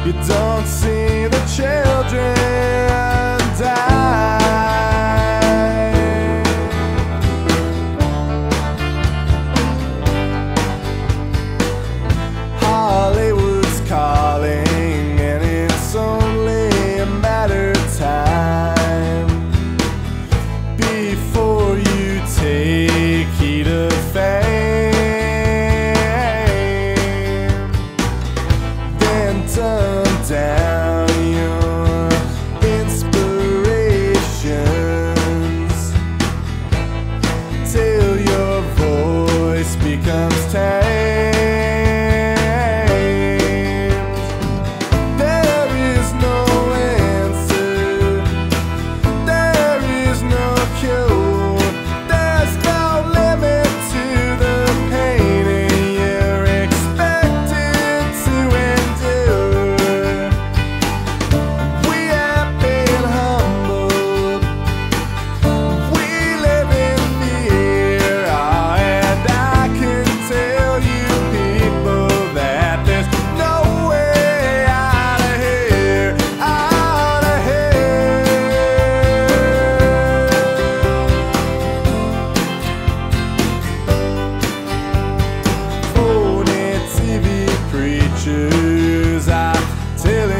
You don't see the children die. Hollywood's calling, and it's only a matter of time before you take heed of fame. Then turn down your inspirations till your voice becomes tame. There is no answer, there is no cure, there's no limit to the pain, and you're expected to endure. We have been humbled, we live in fear, and I can tell you people that there's no way out of here, out of here. Phony TV preachers are telling